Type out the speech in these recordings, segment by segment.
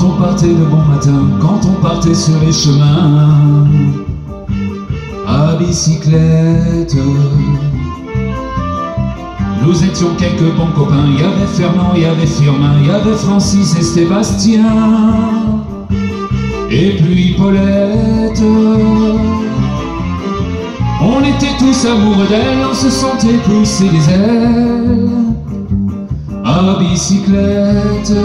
Quand on partait de bon matin, quand on partait sur les chemins à bicyclette, nous étions quelques bons copains. Il y avait Fernand, il y avait Firmin, il y avait Francis et Sébastien, et puis Paulette. On était tous amoureux d'elle, on se sentait pousser les ailes à bicyclette.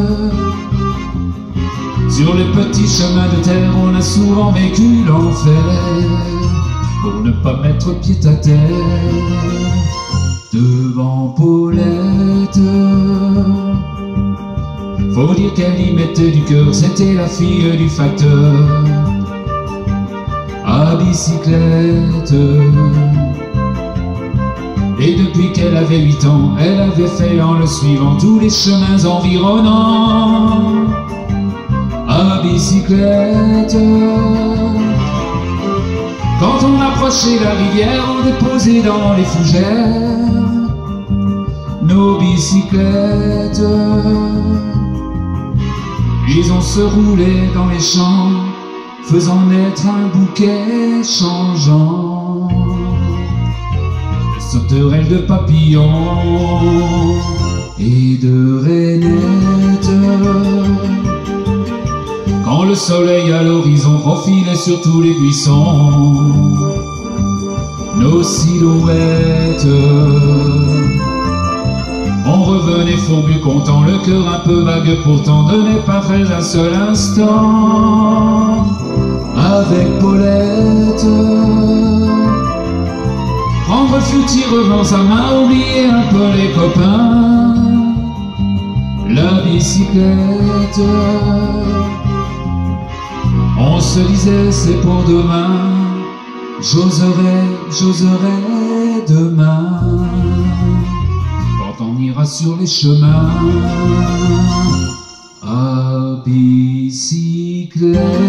Sur les petits chemins de terre, on a souvent vécu l'enfer pour ne pas mettre pied à terre devant Paulette. Faut dire qu'elle y mettait du cœur, c'était la fille du facteur à bicyclette. Et depuis qu'elle avait 8 ans, elle avait fait en le suivant tous les chemins environnants à bicyclette. Quand on approchait la rivière, on déposait dans les fougères nos bicyclettes. Puis on se roulait dans les champs, faisant naître un bouquet changeant de sauterelles, de papillons et de rainettes. Quand le soleil à l'horizon profilait sur tous les buissons nos silhouettes, on revenait fourbu content, le cœur un peu vague pourtant, de n'est pas fait un seul instant avec Paulette. Prendre furtivement sa main, oublier un peu les copains, la bicyclette. On se disait c'est pour demain, j'oserai demain, quand on ira sur les chemins à bicyclette.